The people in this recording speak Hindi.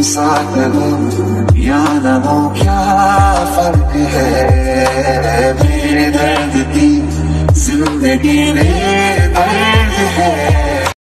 साथ हो या न हो क्या फर्क है। मेरे दर्द की जिंदगी में दर्द है।